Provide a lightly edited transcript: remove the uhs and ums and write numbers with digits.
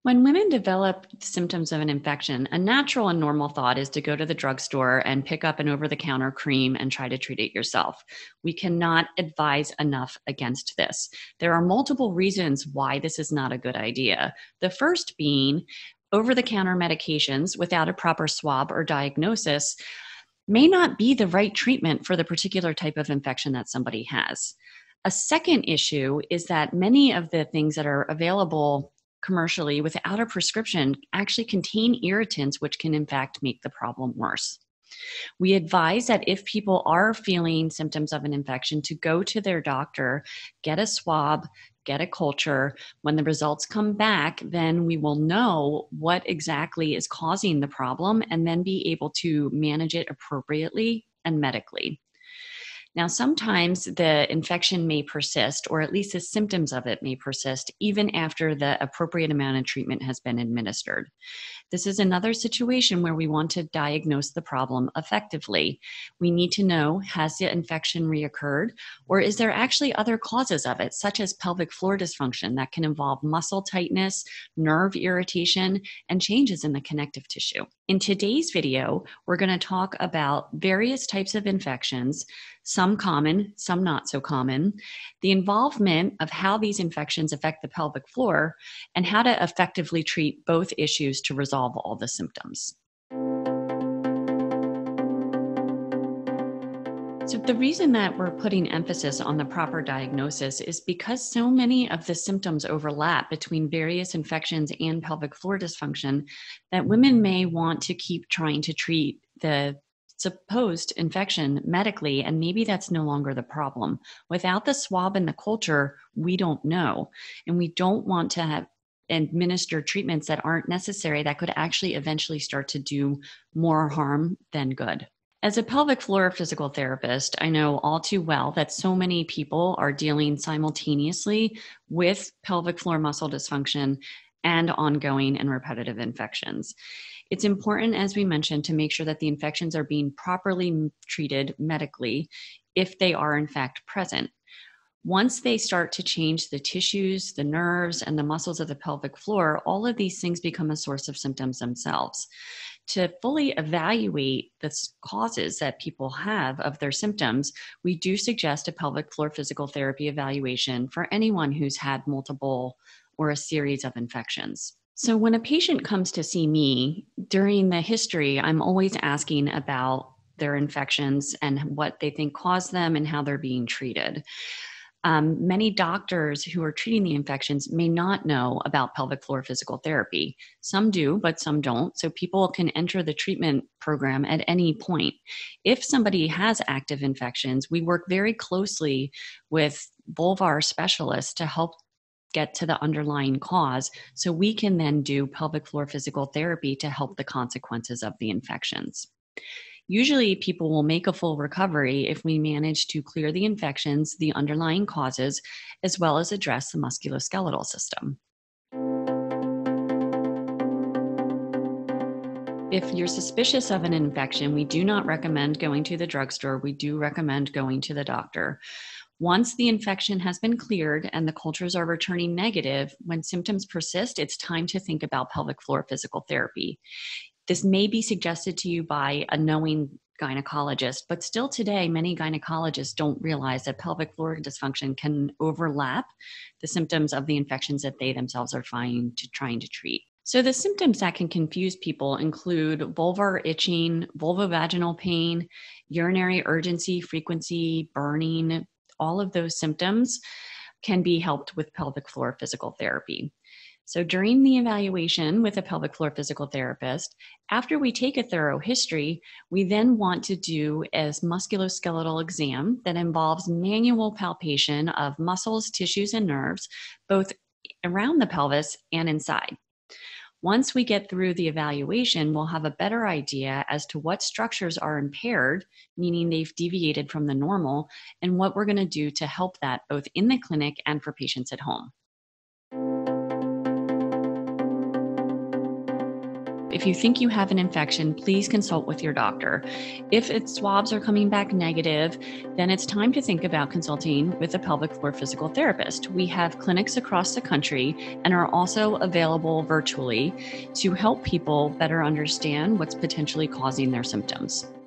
When women develop symptoms of an infection, a natural and normal thought is to go to the drugstore and pick up an over the counter cream and try to treat it yourself. We cannot advise enough against this. There are multiple reasons why this is not a good idea. The first being over the counter medications without a proper swab or diagnosis may not be the right treatment for the particular type of infection that somebody has. A second issue is that many of the things that are available commercially without a prescription actually contain irritants, which can in fact make the problem worse. We advise that if people are feeling symptoms of an infection, to go to their doctor, get a swab, get a culture. When the results come back, then we will know what exactly is causing the problem and then be able to manage it appropriately and medically. Now, sometimes the infection may persist, or at least the symptoms of it may persist, even after the appropriate amount of treatment has been administered. This is another situation where we want to diagnose the problem effectively. We need to know, has the infection reoccurred, or is there actually other causes of it, such as pelvic floor dysfunction that can involve muscle tightness, nerve irritation, and changes in the connective tissue. In today's video, we're going to talk about various types of infections, some common, some not so common, the involvement of how these infections affect the pelvic floor, and how to effectively treat both issues to resolve all the symptoms. So the reason that we're putting emphasis on the proper diagnosis is because so many of the symptoms overlap between various infections and pelvic floor dysfunction that women may want to keep trying to treat the supposed infection medically, and maybe that's no longer the problem. Without the swab and the culture, we don't know, and we don't want to have administer treatments that aren't necessary that could actually eventually start to do more harm than good. As a pelvic floor physical therapist, I know all too well that so many people are dealing simultaneously with pelvic floor muscle dysfunction and ongoing and repetitive infections. It's important, as we mentioned, to make sure that the infections are being properly treated medically if they are in fact present. Once they start to change the tissues, the nerves, and the muscles of the pelvic floor, all of these things become a source of symptoms themselves. To fully evaluate the causes that people have of their symptoms, we do suggest a pelvic floor physical therapy evaluation for anyone who's had multiple or a series of infections. So when a patient comes to see me, during the history, I'm always asking about their infections and what they think caused them and how they're being treated. Many doctors who are treating the infections may not know about pelvic floor physical therapy. Some do, but some don't. So people can enter the treatment program at any point. If somebody has active infections, we work very closely with vulvar specialists to help get to the underlying cause, so we can then do pelvic floor physical therapy to help the consequences of the infections. Usually people will make a full recovery if we manage to clear the infections, the underlying causes, as well as address the musculoskeletal system. If you're suspicious of an infection, we do not recommend going to the drugstore. We do recommend going to the doctor. Once the infection has been cleared and the cultures are returning negative, when symptoms persist, it's time to think about pelvic floor physical therapy. This may be suggested to you by a knowing gynecologist, but still today, many gynecologists don't realize that pelvic floor dysfunction can overlap the symptoms of the infections that they themselves are trying to treat. So the symptoms that can confuse people include vulvar itching, vulvovaginal pain, urinary urgency, frequency, burning. All of those symptoms can be helped with pelvic floor physical therapy. So during the evaluation with a pelvic floor physical therapist, after we take a thorough history, we then want to do a musculoskeletal exam that involves manual palpation of muscles, tissues, and nerves, both around the pelvis and inside. Once we get through the evaluation, we'll have a better idea as to what structures are impaired, meaning they've deviated from the normal, and what we're going to do to help that both in the clinic and for patients at home. If you think you have an infection, please consult with your doctor. If its swabs are coming back negative, then it's time to think about consulting with a pelvic floor physical therapist. We have clinics across the country and are also available virtually to help people better understand what's potentially causing their symptoms.